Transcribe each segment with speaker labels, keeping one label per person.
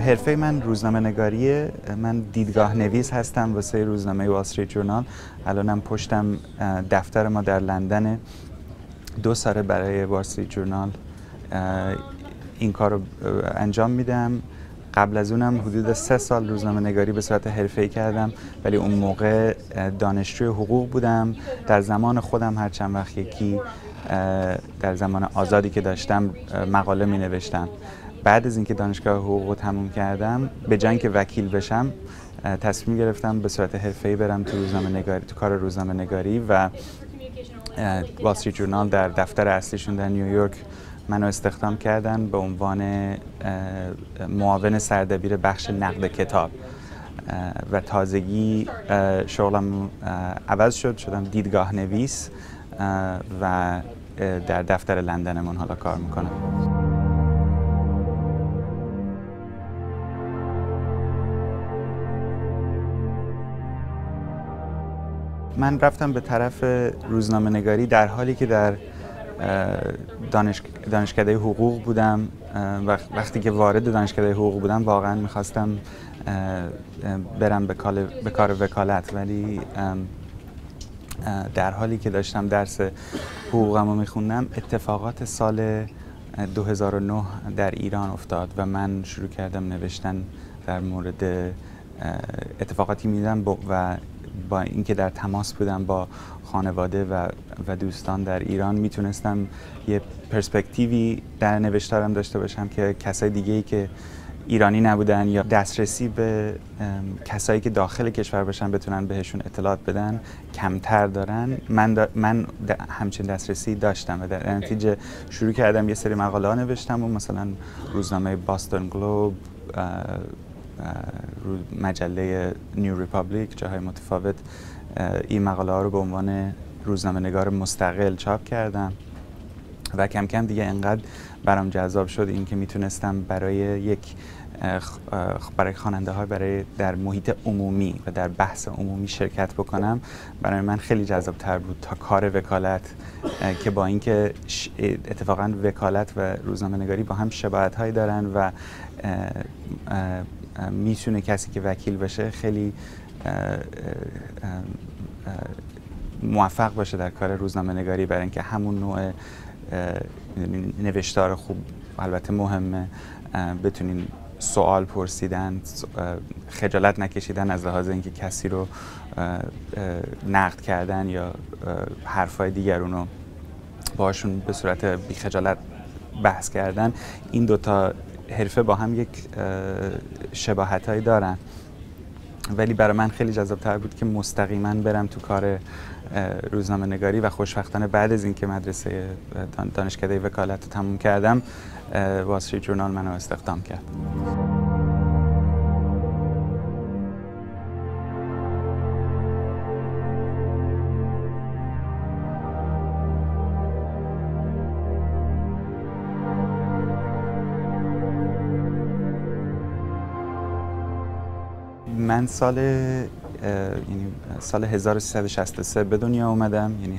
Speaker 1: حرفه من روزنامه نگاریه. من دیدگاه نویس هستم واسه روزنامه وال استریت جورنال. الانم پشتم دفتر ما در لندن. 2 سال برای وال استریت جورنال این کار رو انجام میدم. قبل از اونم حدود 3 سال روزنامه نگاری به صورت حرفه‌ای کردم، ولی اون موقع دانشجوی حقوق بودم. در زمان خودم هر چند وقت یکی در زمان آزادی که داشتم مقاله می نوشتم. بعد از اینکه دانشگاه حقوق رو تموم کردم، به جای اینکه وکیل بشم تصمیم گرفتم به صورت حرفه‌ای برم تو روزنامه نگاری، تو کار روزنامه نگاری. و وال استریت جورنال در دفتر اصلیشون در نیویورک منو استخدام کردن به عنوان معاون سردبیر بخش نقد کتاب و تازگی شغلم عوض شدم دیدگاه نویس و در دفتر لندنمون حالا کار میکنم. من رفتم به طرف روزنامه نگاری در حالی که در دانشکده حقوق بودم. وقتی که وارد دانشکده حقوق بودم واقعا میخواستم برم به کار وکالت، ولی در حالی که داشتم درس حقوقم رو میخوندم اتفاقات سال 2009 در ایران افتاد و من شروع کردم نوشتن در مورد اتفاقاتی میدیدم و با اینکه در تماس بودم با خانواده و دوستان در ایران میتونستم یه پرسپکتیوی در نوشتارم داشته باشم که کسای دیگه‌ای که ایرانی نبودن یا دسترسی به کسایی که داخل کشور باشن بتونن بهشون اطلاعات بدن کمتر دارن. من همچین دسترسی داشتم و در نتیجه شروع کردم یه سری مقاله ها نوشتم و مثلا روزنامه باستون گلوب، مجله نیو ریپابلیک، جاهای متفاوت این مقاله ها رو به عنوان روزنامه نگار مستقل چاپ کردم و کم کم دیگه انقدر برام جذاب شد این که میتونستم برای خواننده ها در محیط عمومی و در بحث عمومی شرکت بکنم. برای من خیلی جذاب تر بود تا کار وکالت که با اینکه اتفاقا وکالت و روزنامه نگاری با هم شباهت هایی دارن و میتونه کسی که وکیل بشه خیلی موفق باشه در کار روزنامه نگاری، برای اینکه همون نوع نوشتار خوب البته مهمه، بتونین سوال پرسیدن، خجالت نکشیدن از لحاظ اینکه کسی رو نقد کردن یا حرفای دیگرون رو باشون به صورت بی خجالت بحث کردن. این دوتا حرفه با هم یک شباهتایی دارن، ولی برای من خیلی جذاب‌تر بود که مستقیما برم تو کار روزنامه نگاری و خوشبختانه بعد از اینکه مدرسه دانشکده وکالت رو تموم کردم وال استریت جورنال منو استخدام کرد. من سال 1363 به دنیا اومدم، یعنی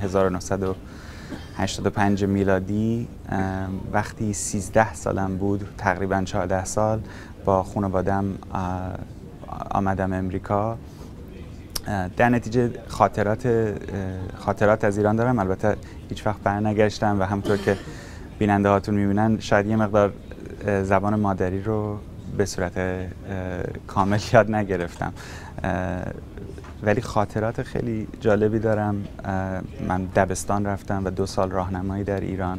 Speaker 1: 1985 میلادی. وقتی 13 سالم بود، تقریبا 14 سال، با خانواده‌ام آمدم امریکا. در نتیجه خاطرات از ایران دارم، البته هیچ وقت برنگشتم و همونطور که بیننده هاتون میبینن شاید یه مقدار زبان مادری رو به صورت کامل یاد نگرفتم، ولی خاطرات خیلی جالبی دارم. من دبستان رفتم و 2 سال راهنمایی در ایران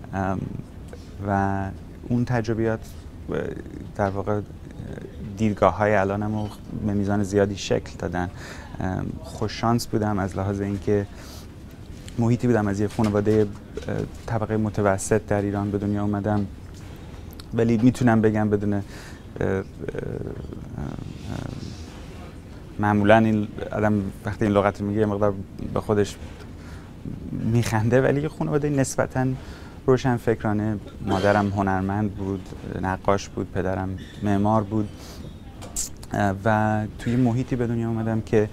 Speaker 1: و اون تجربیات در واقع دیدگاه‌های الانم رو به میزان زیادی شکل دادن. خوششانس بودم از لحاظ اینکه محیطی بودم، از یه خانواده طبقه متوسط در ایران به دنیا اومدم، ولی میتونم بگم بدون معمولا این آدم وقتی این لغت رو میگه مقدار به خودش میخنده، ولی یه خانواده نسبتاً روشن فکرانه. مادرم هنرمند بود، نقاش بود، پدرم معمار بود و توی محیطی به دنیا اومدم که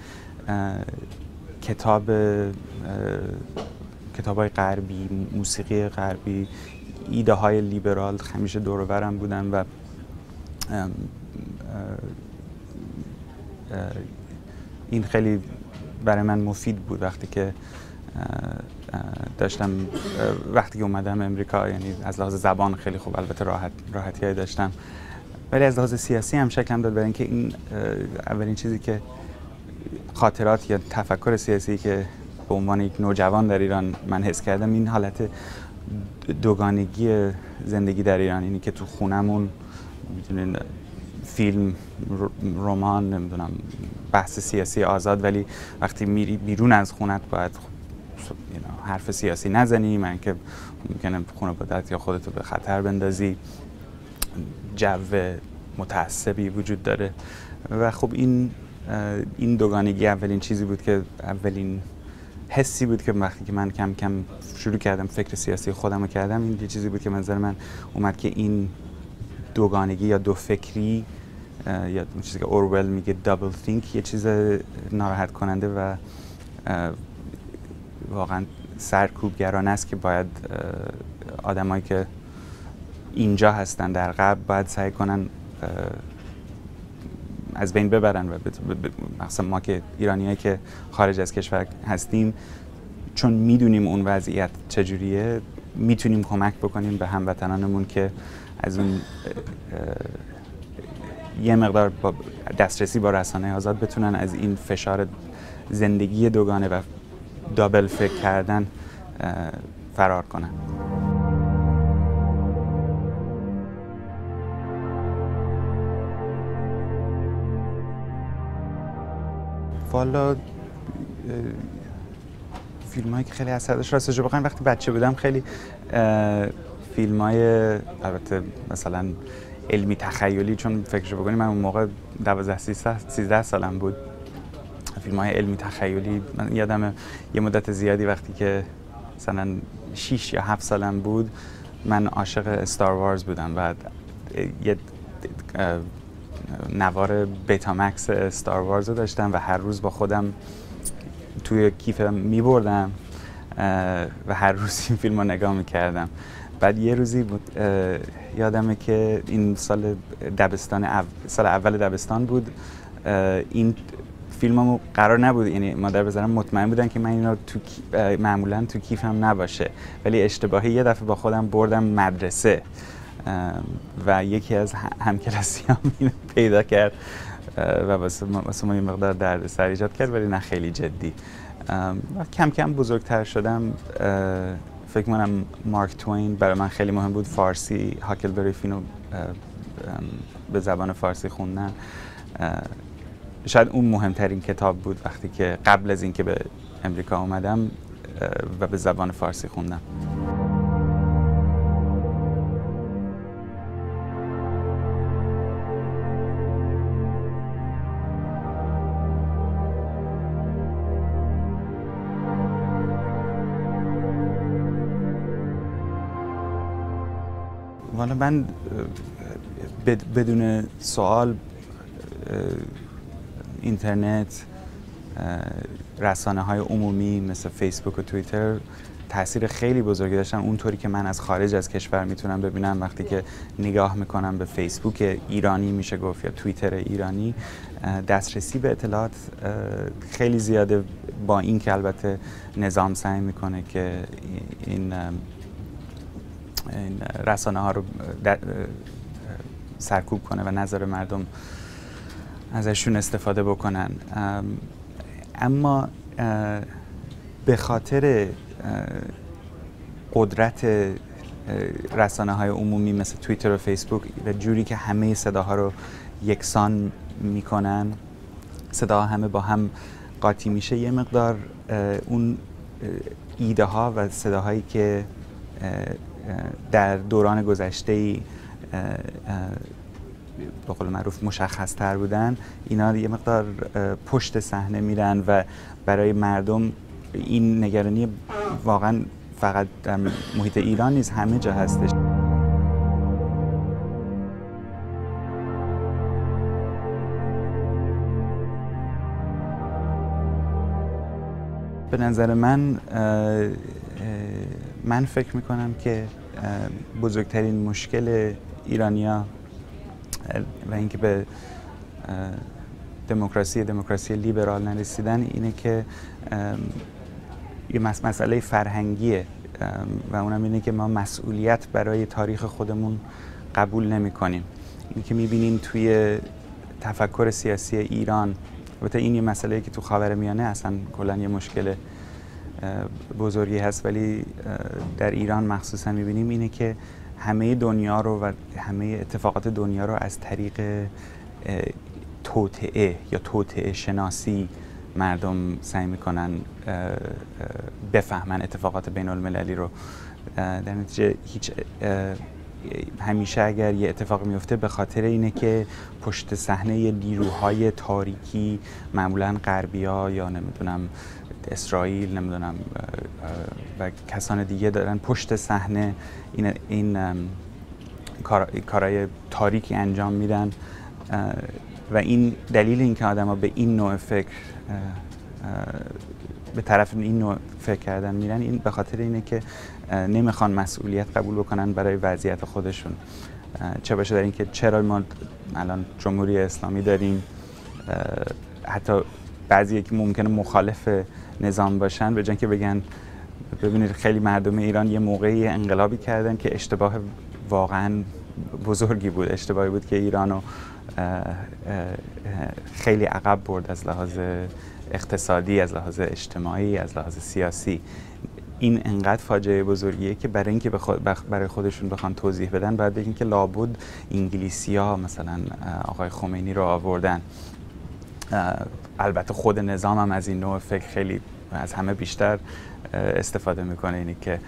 Speaker 1: کتاب‌های غربی، موسیقی غربی، ایده های لیبرال همیشه دور و برم بودن و این خیلی برای من مفید بود وقتی که وقتی که اومدم امریکا. یعنی از لحاظ زبان خیلی خوب، البته راحتی‌هایی داشتم، ولی از لحاظ سیاسی هم شکلم داد، برای اینکه این اولین چیزی که خاطرات یا تفکر سیاسی که به عنوان یک نوجوان در ایران من حس کردم، این حالت دوگانگی زندگی در ایران، اینی که تو خونمون می‌دونین فیلم، رمان، نمیدونم بحث سیاسی آزاد، ولی وقتی میری بیرون از خونت باید حرف سیاسی نزنی، من که ممکنه خانواده‌ات یا خودتو به خطر بندازی، جو متعصبی وجود داره. و خب این دوگانگی اولین چیزی بود که اولین حسی بود که وقتی که من کم کم شروع کردم فکر سیاسی خودم رو کردم، این یه چیزی بود که منظر من اومد که این دوگانگی یا دو فکری یا اون چیزی که اورول میگه دابل think یه چیز ناراحت کننده و واقعا سرکوبگرانه است که باید آدمایی که اینجا هستن در غرب باید سعی کنن از بین ببرن. و مثلا ما که ایرانیایی که خارج از کشور هستیم، چون میدونیم اون وضعیت چجوریه، میتونیم کمک بکنیم به هموطنانمون که از اون یه مقدار با دسترسی با رسانه آزاد بتونن از این فشار زندگی دوگانه و دابل فکر کردن فرار کنن. والا فیلم هایی که خیلی اثر داشت، راستش بخوایم وقتی بچه بودم خیلی فیلم های البته مثلا علمی تخیلی، چون فکرشو بکنیم من اون موقع 12-13 سالم بود، فیلم های علمی تخیلی من یادم یه مدت زیادی وقتی که مثلا 6 یا 7 سالم بود من عاشق استار وارز بودم و یه نوار بیتامکس استار وارز رو داشتم و هر روز با خودم توی کیفم میبردم و هر روز این فیلم رو نگاه میکردم. بعد یه روزی یادمه که این سال اول دبستان بود، این فیلممو قرار نبود، یعنی مادر بزرگم مطمئن بودن که من اینو معمولا تو کیفم نباشه، ولی اشتباهی یه دفعه با خودم بردم مدرسه و یکی از همکلاسیام اینو پیدا کرد و واسه ما یه مقدار دردسر ایجاد کرد، ولی نه خیلی جدی. و کم کم بزرگتر شدم، فکر کنم مارک توین برای من خیلی مهم بود. فارسی هاکلبری فینو به زبان فارسی خوندن، شاید اون مهمترین کتاب بود وقتی که قبل از اینکه به امریکا اومدم و به زبان فارسی خوندم. والا من بدون سوال اینترنت، رسانه‌های عمومی مثل فیسبوک و توییتر تاثیر خیلی بزرگی داشتن. اونطوری که من از خارج از کشور میتونم ببینم وقتی که نگاه میکنم به فیسبوک ایرانی میشه گفت یا توییتر ایرانی، دسترسی به اطلاعات خیلی زیاده، با این که البته نظام سعی میکنه که این رسانه ها رو سرکوب کنه و نذاره مردم ازشون استفاده بکنن. اما به خاطر قدرت رسانه های عمومی مثل توییتر و فیسبوک و جوری که همه صداها رو یکسان میکنن، صداها همه با هم قاطی میشه، یه مقدار اون ایده ها و صداهایی که در دوران گذشته‌ای به قول معروف مشخص تر بودن، اینا یه مقدار پشت صحنه میرن و برای مردم این نگرانی واقعا فقط در محیط ایران نیست، همه جا هستش. به نظر من فکر میکنم که بزرگترین مشکل ایرانیا و اینکه به دموکراسی لیبرال نرسیدن اینه که یه مسئله فرهنگیه و اونم اینه که ما مسئولیت برای تاریخ خودمون قبول نمی کنیم. این که میبینیم توی تفکر سیاسی ایران، البته این یه مسئله که تو خاورمیانه اصلا کلا یه مشکل بزرگی هست، ولی در ایران مخصوصا میبینیم اینه که همه دنیا رو و همه اتفاقات دنیا رو از طریق توطئه یا توطئه شناسی مردم سعی میکنن بفهمن اتفاقات بین المللی رو. در نتیجه همیشه اگر یه اتفاق میفته به خاطر اینه که پشت صحنه نیروهای تاریکی، معمولا غربی‌ها یا نمیدونم اسرائیل نمیدونم و کسان دیگه دارن پشت صحنه این کارهای تاریکی انجام میدن و این دلیل اینکه آدم‌ها به این نوع فکر به طرف این نوع فکر کردن میرن، این به خاطر اینه که نمیخوان مسئولیت قبول بکنن برای وضعیت خودشون، چه باشه در اینکه چرا ما الان جمهوری اسلامی داریم. حتی بعضی که ممکنه مخالف نظام باشن، به جای اینکه بگن ببینید خیلی مردم ایران یه موقعی انقلابی کردن که اشتباه واقعا بزرگی بود، اشتباهی بود که ایرانو خیلی عقب برد از لحاظ اقتصادی، از لحاظ اجتماعی، از لحاظ سیاسی. این انقدر فاجعه بزرگیه که برای اینکه برای خودشون بخوان توضیح بدن باید بگن که لابد انگلیسی‌ها مثلا آقای خمینی رو آوردن. البته خود نظام هم از این نوع فکر خیلی از همه بیشتر استفاده میکنه، اینی که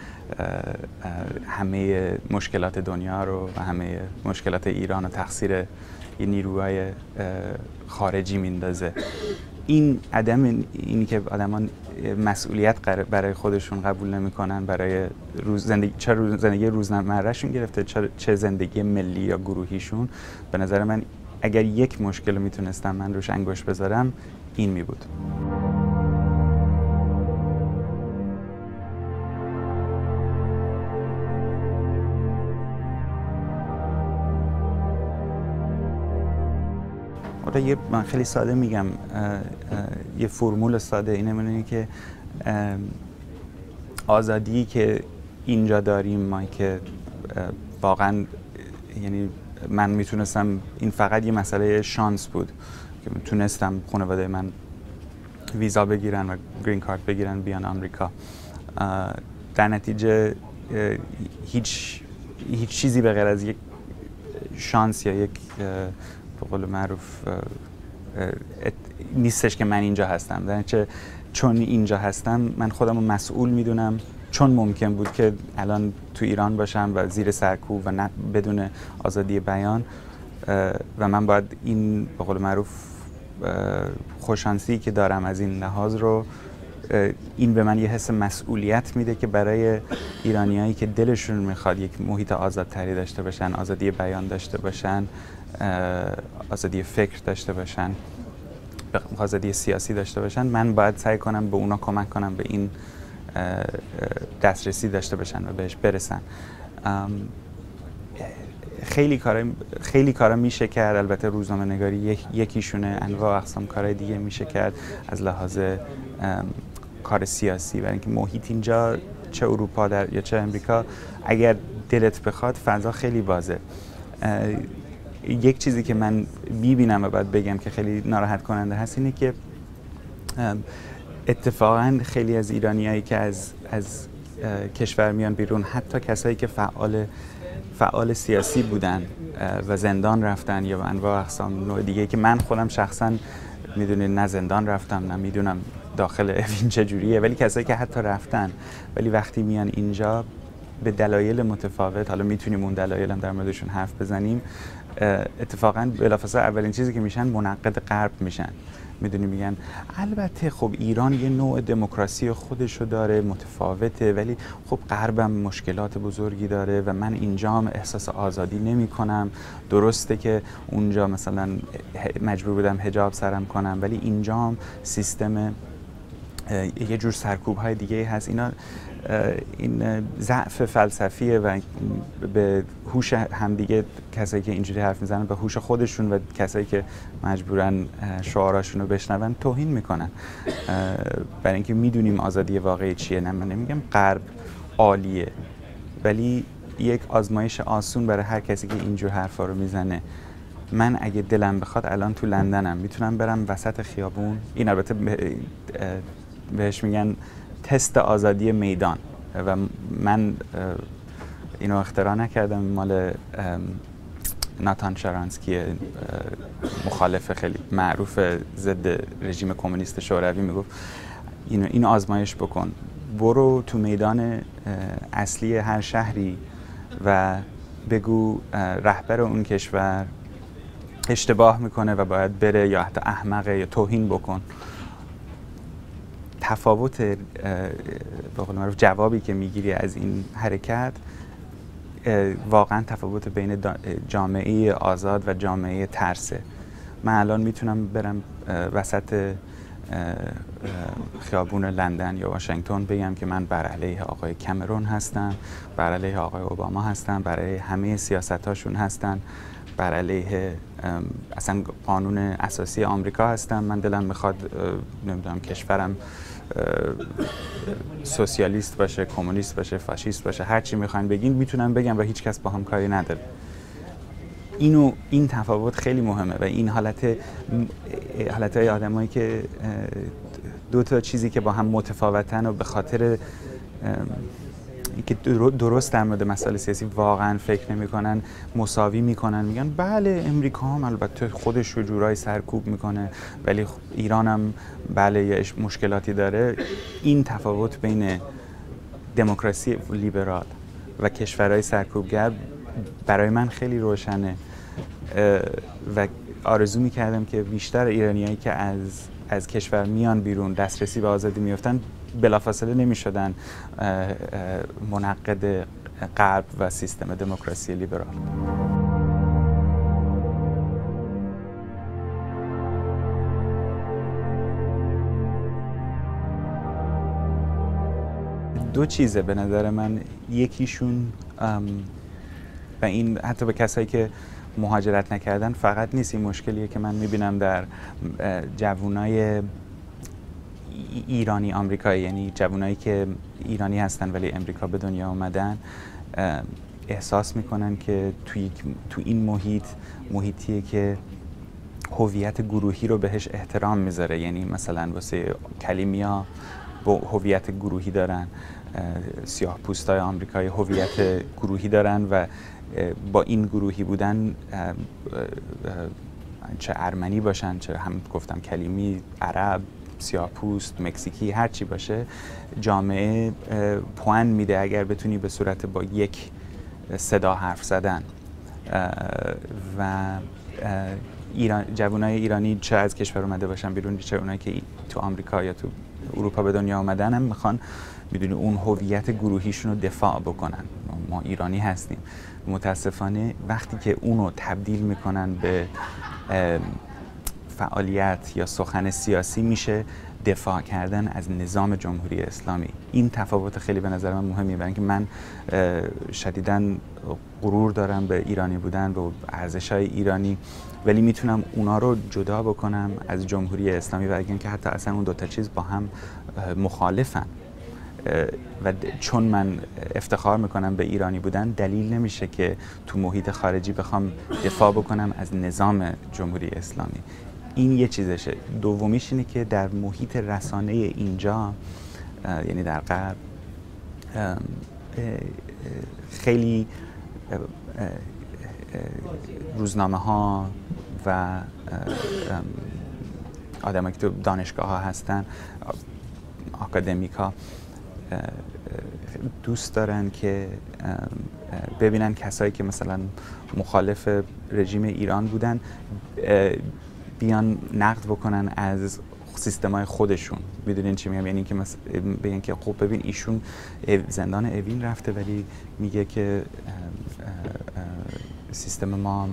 Speaker 1: همه مشکلات دنیا رو و همه مشکلات ایران رو تقصیر یه نیروهای خارجی میندازه. این عدم اینی که آدمان مسئولیت برای خودشون قبول نمیکنن، برای چه زندگی روزمرهشون گرفته چه زندگی ملی یا گروهیشون، به نظر من اگر یک مشکل رو میتونستم من روش انگشت بذارم این می بود. من خیلی ساده میگم، یه فرمول ساده اینه که آزادی که اینجا داریم ما، که واقعا یعنی من میتونستم، این فقط یه مسئله شانس بود که تونستم خانواده من ویزا بگیرن و گرین کارت بگیرن بیان آمریکا. در نتیجه هیچ چیزی به غیر از یک شانس یا یک به قول معروف نیستش که من اینجا هستم. در نتیجه چون اینجا هستم من خودم رو مسئول میدونم، چون ممکن بود که الان تو ایران باشم و زیر سرکوب و نه بدون آزادی بیان و من باید این به قول معروف خوششانسی که دارم از این لحاظ رو، این به من یه حس مسئولیت میده که برای ایرانیایی که دلشون میخواد یک محیط آزادتری داشته باشن، آزادی بیان داشته باشن، آزادی فکر داشته باشن، آزادی سیاسی داشته باشن، من باید سعی کنم به اونا کمک کنم به این دسترسی داشته باشن و بهش برسن. خیلی کارا میشه کرد، البته روزنامه نگاری یکیشونه، انواع اقسام کارهای دیگه میشه کرد از لحاظ کار سیاسی، برای اینکه محیط اینجا چه اروپا یا چه امریکا اگر دلت بخواد فضا خیلی بازه. یک چیزی که من میبینم و باید بگم که خیلی ناراحت کننده هست اینه که اتفاقا خیلی از ایرانیایی که از کشور میان بیرون، حتی کسایی که فعال سیاسی بودن و زندان رفتن یا انواع اقسام نوع دیگه که من خودم شخصا میدونید نه زندان رفتم نه میدونم داخل اوین چجوریه، ولی کسایی که حتی رفتن ولی وقتی میان اینجا به دلایل متفاوت، حالا میتونیم اون دلایل هم در موردشون حرف بزنیم، اتفاقا بلافاصله اولین چیزی که میشن منقد غرب میشن. میدونی میگن البته خب ایران یه نوع دموکراسی خودشو داره متفاوته، ولی خب غربم مشکلات بزرگی داره و من اینجام احساس آزادی نمی کنم. درسته که اونجا مثلا مجبور بودم حجاب سرم کنم ولی اینجام سیستم یه جور سرکوب های دیگه هست. اینا این ضعف فلسفیه و به هوش همدیگه، کسایی که اینجوری حرف میزنن به هوش خودشون و کسایی که مجبورن شعاراشون رو بشنون توهین میکنن. برای اینکه میدونیم آزادی واقعی چیه. من نمیگم غرب عالیه، ولی یک آزمایش آسون برای هر کسی که اینجور حرفا رو میزنه. من اگه دلم بخواد الان تو لندنم میتونم برم وسط خیابون، این البته بهش میگن تست آزادی میدان و من اینو اختراع نکردم، مال ناتان شارانسکی مخالف خیلی معروف ضد رژیم کمونیست شوروی میگفت اینو آزمایش بکن، برو تو میدان اصلی هر شهری و بگو رهبر اون کشور اشتباه میکنه و باید بره یا حتی احمقه یا توهین بکن. تفاوت به قول معروف جوابی که میگیری از این حرکت واقعا تفاوت بین جامعه آزاد و جامعه ترسه. من الان میتونم برم وسط خیابون لندن یا واشنگتن بگم که من بر علیه آقای کامرون هستم، بر علیه آقای اوباما هستم، برای همه سیاستاشون هستم، بر علیه اصلا قانون اساسی آمریکا هستم. من دلم میخواد نمیدونم کشورم سوسیالیست باشه، کمونیست باشه، فاشیست باشه، هر چی میخواین بگین میتونم بگم و هیچ کس با هم کاری نداره. این تفاوت خیلی مهمه و این حالتهای آدمایی که دو تا چیزی که با هم متفاوتن و به خاطر که درست در مورد مسائل سیاسی واقعا فکر نمی‌کنن مساوی میکنن، میگن بله امریکا هم البته خودش رو جورایی سرکوب میکنه ولی ایران هم بله یه مشکلاتی داره. این تفاوت بین دموکراسی لیبرال و کشورهای سرکوبگر برای من خیلی روشنه و آرزو میکردم که بیشتر ایرانیایی که از کشور میان بیرون دسترسی به آزادی میافتن بلافاصله نمیشدن منقد غرب و سیستم دموکراسی لیبرال. دو چیزه به نظر من، یکیشون و این حتی به کسایی که مهاجرت نکردن فقط نیست، این مشکلیه که من میبینم در جوانای ایرانی آمریکایی، یعنی جوانایی که ایرانی هستن ولی امریکا به دنیا اومدن، احساس میکنن که تو این محیطیه که هویت گروهی رو بهش احترام میذاره. یعنی مثلا واسه کلیمیا هویت گروهی دارن، سیاه پوستای آمریکایی هویت گروهی دارن و با این گروهی بودن چه ارمنی باشن، چه هم گفتم کلیمی، عرب، سیاه‌پوست، مکزیکی، هر چی باشه، جامعه پوان میده اگر بتونی به صورت با یک صدا حرف زدن. و جوانای ایرانی چه از کشور اومده باشن بیرون، چه اونایی که تو آمریکا یا تو اروپا به دنیا اومدن، هم میخوان میدونی اون هویت گروهیشون رو دفاع بکنن. ما ایرانی هستیم. متاسفانه وقتی که اونو تبدیل میکنن به فعالیت یا سخن سیاسی، میشه دفاع کردن از نظام جمهوری اسلامی. این تفاوت خیلی به نظر من مهمیه، برای اینکه من شدیداً غرور دارم به ایرانی بودن، به ارزش‌های ایرانی، ولی میتونم اونا رو جدا بکنم از جمهوری اسلامی و بگم که حتی اصلا اون دوتا چیز با هم مخالفن. و چون من افتخار میکنم به ایرانی بودن، دلیل نمیشه که تو محیط خارجی بخوام دفاع بکنم از نظام جمهوری اسلامی. این یه چیزشه. دومیش اینه که در محیط رسانه اینجا، یعنی در غرب، خیلی روزنامه ها و آدمایی که تو دانشگاه ها هستن، آکادمیک ها، دوست دارن که ببینن کسایی که مثلا مخالف رژیم ایران بودن بیان نقد بکنن از سیستمای خودشون. میدونین چی میگم؟ یعنی که مثلا بگن که خب ببین ایشون زندان اوین رفته ولی میگه که سیستم ما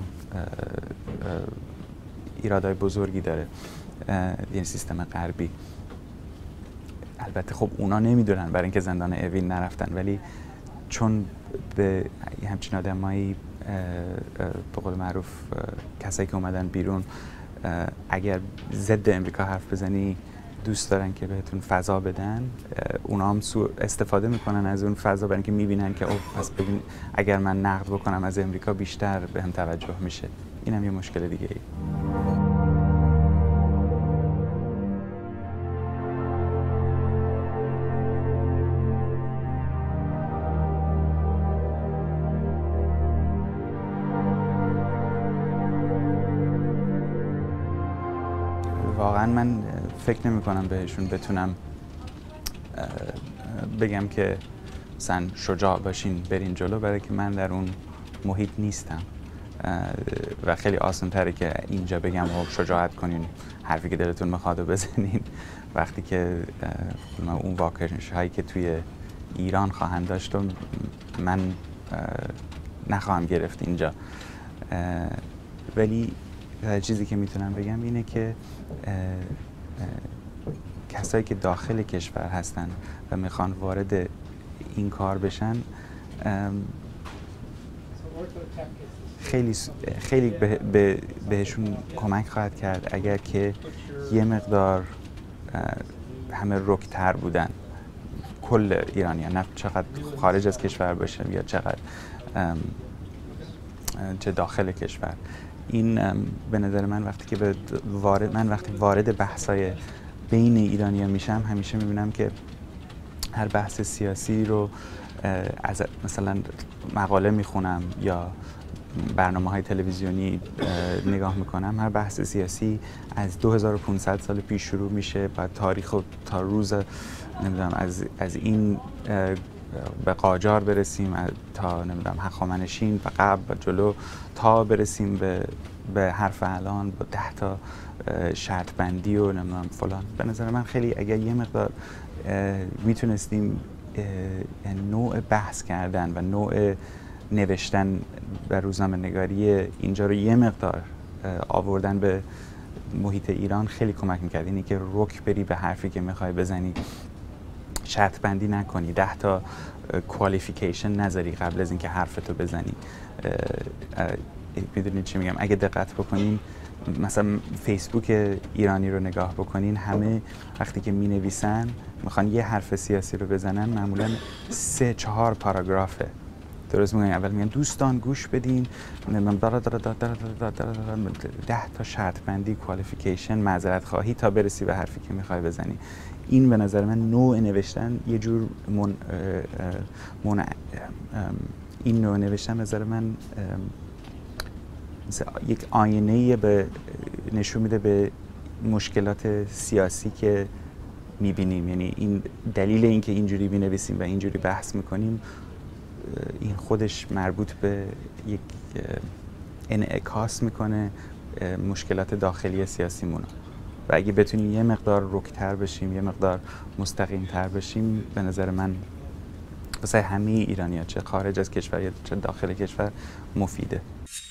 Speaker 1: ایرادای بزرگی داره، یعنی سیستم غربی. البته خب اونا نمیدونن برای اینکه زندان اوین نرفتن، ولی چون به همچین آدمایی به قول معروف کسایی که اومدن بیرون اگر ضد امریکا حرف بزنی دوست دارن که بهتون فضا بدن، اونا هم استفاده میکنن از اون فضا برای اینکه میبینن که اوه پس ببین اگر من نقد بکنم از امریکا بیشتر به هم توجه میشه. اینم یه مشکل دیگه ای. واقعا من فکر نمی کنم بهشون بتونم بگم که مثلا شجاع باشین برین جلو، برای که من در اون محیط نیستم و خیلی آسان تره که اینجا بگم و شجاعت کنین حرفی که دلتون میخواد بزنین، وقتی که اون واکنش هایی که توی ایران خواهند داشت و من نخواهم گرفت اینجا. ولی چیزی که میتونم بگم اینه که کسایی که داخل کشور هستن و میخوان وارد این کار بشن خیلی بهشون کمک خواهد کرد اگر که یه مقدار همه رک‌تر بودن، کل ایرانیان، نه چقدر خارج از کشور باشه یا چقدر چه داخل کشور. این به نظر من وقتی که وقتی وارد بحث‌های بین ایرانیان میشم همیشه میبینم که هر بحث سیاسی رو از مثلا مقاله میخونم یا برنامه‌های تلویزیونی نگاه میکنم، هر بحث سیاسی از 2500 سال پیش شروع میشه، بعد تاریخ تا روز نمیدونم از این به قاجار برسیم تا نمیدونم هخامنشیان و قبل و جلو تا برسیم به حرف الان با 10 تا شرط بندی و نمیدونم فلان. به نظر من خیلی اگر یه مقدار میتونستیم نوع بحث کردن و نوع نوشتن و روزنامه نگاری اینجا رو یه مقدار آوردن به محیط ایران خیلی کمک میکرد. اینی که رک بری به حرفی که میخوای بزنی، شرط بندی نکنی، 10 تا کوالیفیکیشن نذاری قبل از اینکه حرفتو بزنی. میدونید چی میگم؟ اگه دقت بکنین مثلا فیسبوک ایرانی رو نگاه بکنین، همه وقتی که می نویسن میخوان یه حرف سیاسی رو بزنن معمولا 3-4 پاراگرافه. درست میگن، اول میگن دوستان گوش بدین، 10 تا شرط بندی، کوالیفیکیشن، معذرت خواهی تا برسی به حرفی که میخوای بزنی. این به نظر من نوع نوشتن یه جور این نوع نوشتن به نظر من یک آینه به نشون میده به مشکلات سیاسی که میبینیم. یعنی این دلیل اینکه اینجوری بنویسیم و اینجوری بحث میکنیم این خودش مربوط به یک انعکاس میکنه مشکلات داخلی سیاسیمون. و اگه بتونیم یه مقدار رک‌تر بشیم، یه مقدار مستقیم‌تر بشیم، به نظر من واسه همه ایرانی‌ها چه خارج از کشور یا چه داخل کشور مفیده.